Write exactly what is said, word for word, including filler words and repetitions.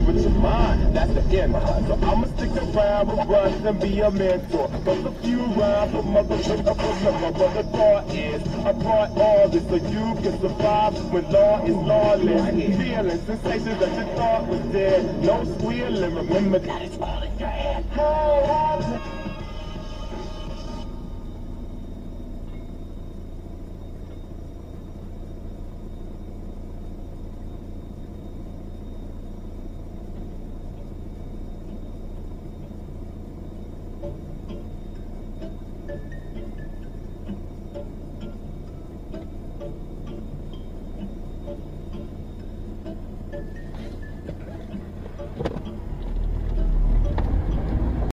with your mind, that's the end. So I'ma stick around with brothers and be a mentor. Cause a few rhymes with motherfuckers remember. But the thought is, apply all this so you can survive when law is lawless. Feeling sensations that you thought was dead. No squealing, remember that it's all in your head. Hey,